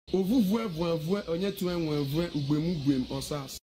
Ovuvue vuavue onye tu enwe vue ugbem osas.